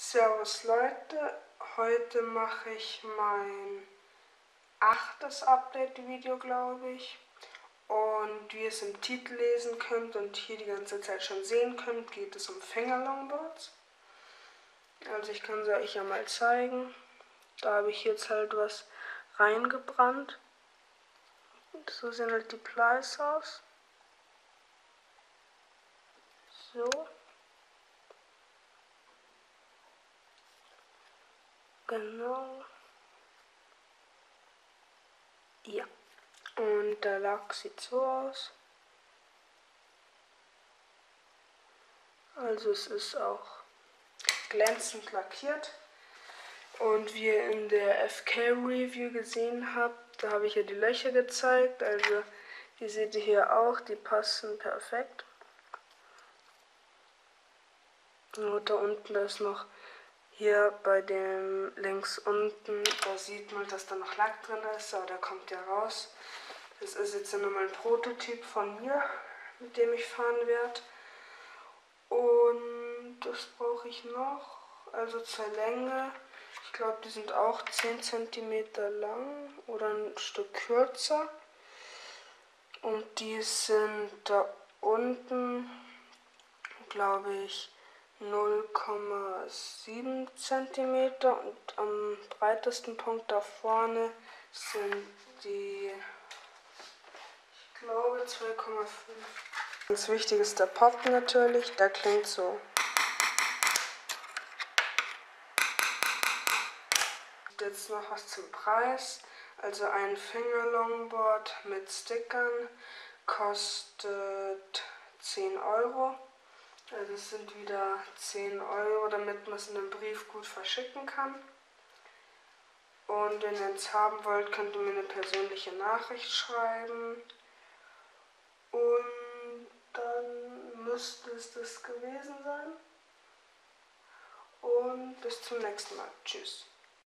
Servus Leute, heute mache ich mein 8. Update-Video, glaube ich. Und wie ihr es im Titel lesen könnt und hier die ganze Zeit schon sehen könnt, geht es um Fingerlongboards. Also ich kann es euch ja mal zeigen. Da habe ich jetzt halt was reingebrannt. So sehen halt die Plies aus. So. Genau. Ja. Und der Lack sieht so aus. Also es ist auch glänzend lackiert. Und wie ihr in der FK-Review gesehen habt, da habe ich ja die Löcher gezeigt. Also die seht ihr hier auch, die passen perfekt. Und da unten ist noch hier bei dem links unten, da sieht man, dass da noch Lack drin ist, aber der kommt ja raus. Das ist jetzt nochmal ein Prototyp von mir, mit dem ich fahren werde. Und das brauche ich noch, also zur Länge. Ich glaube, die sind auch 10 cm lang oder ein Stück kürzer. Und die sind da unten, glaube ich, 0,7 cm und am breitesten Punkt da vorne sind die, ich glaube, 2,5. Ganz wichtig ist der Pop natürlich, der klingt so. Jetzt noch was zum Preis. Also ein Fingerlongboard mit Stickern kostet 10 Euro. Also es sind wieder 10 Euro, damit man es in einem Brief gut verschicken kann. Und wenn ihr es haben wollt, könnt ihr mir eine persönliche Nachricht schreiben. Und dann müsste es das gewesen sein. Und bis zum nächsten Mal. Tschüss.